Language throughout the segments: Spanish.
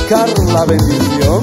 buscar la bendición.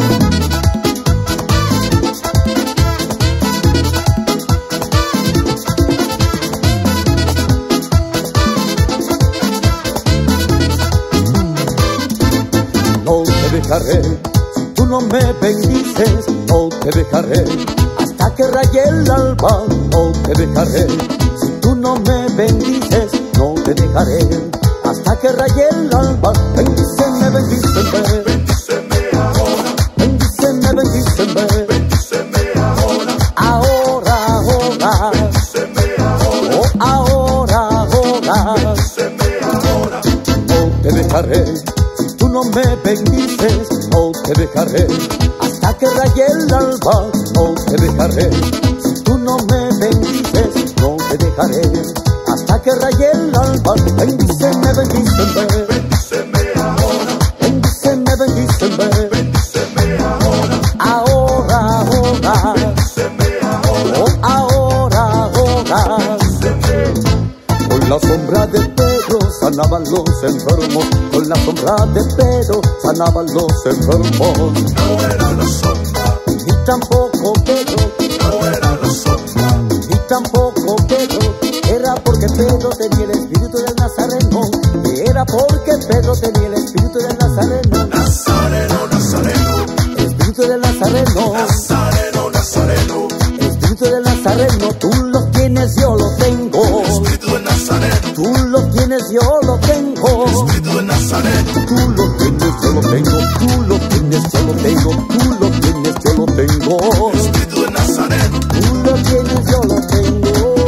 No te dejaré, si tú no me bendices, no te dejaré, hasta que raye el alba, no te dejaré, si tú no me bendices, no te dejaré, hasta que raye el alba. Bendíceme, bendíceme, Bendíceme ahora, bendíceme, bendíceme, bendíceme ahora, ahora, ahora, bendíceme ahora, oh, ahora, ahora. bendíceme ahora, No te dejaré, si tú no me bendices, no te dejaré, hasta que raye el alba, no te dejaré, si tú no me bendices, no te dejaré, hasta que raye el alba. Bendíceme, bendíceme, bendíceme ahora, bendíceme, bendíceme, bendíceme ahora, ahora, ahora, bendíceme ahora, oh, ahora, ahora. Con la sombra de Pedro sanaban los enfermos, con la sombra de Pedro sanaban los enfermos. no era la sombra, Ni tampoco Pedro, no era la sombra, ni tampoco Pedro, era porque Pedro tenía el espíritu del Nazareno, era porque Pedro tenía el espíritu del Nazareno, Nazareno, Nazareno, el espíritu del Nazareno, Nazareno, Nazareno, el espíritu del Nazareno. Tú lo tienes, yo lo tengo, Espíritu de Nazaret, tú lo tienes, yo lo tengo. Espíritu de Nazaret, Tú lo tienes, yo lo tengo, tú lo tienes, yo lo tengo, tú lo tienes, yo lo tengo, Espíritu de Nazaret, tú lo tienes, yo lo tengo.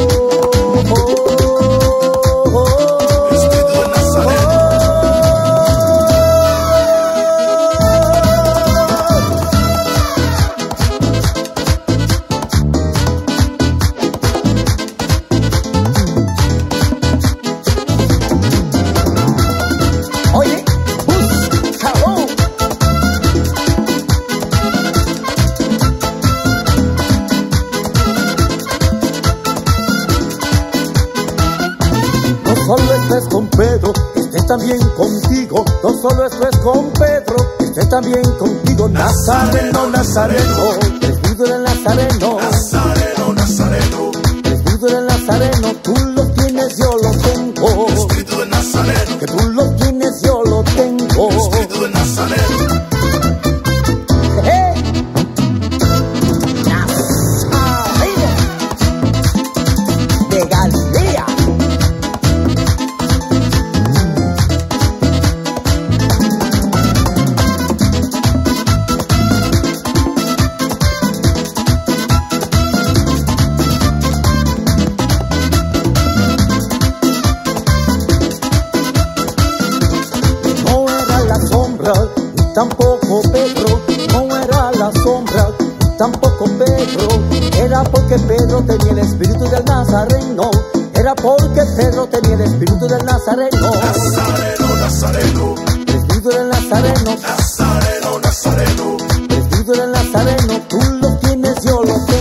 Espíritu de Nazaret, Oye, búscalo. No solo estés con Pedro, esté también contigo. No solo estés con Pedro, esté también contigo. Nazareno, Nazareno, el espíritu del Nazareno, Nazareno, Nazareno, el espíritu del Nazareno. Tú lo tienes, yo lo tengo. Espíritu de Nazaret, Que tú lo tienes, yo lo tengo. Espíritu de Nazaret, ¡Eh! Nazareno de Galilea. No era la sombra, ni tampoco Pedro, no era la sombra, ni tampoco Pedro, era porque Pedro tenía el espíritu del Nazareno, era porque Pedro tenía el espíritu del Nazareno, Nazareno, Nazareno, el espíritu del Nazareno, Nazareno, Nazareno, el espíritu del Nazareno. Tú lo tienes, yo lo tengo.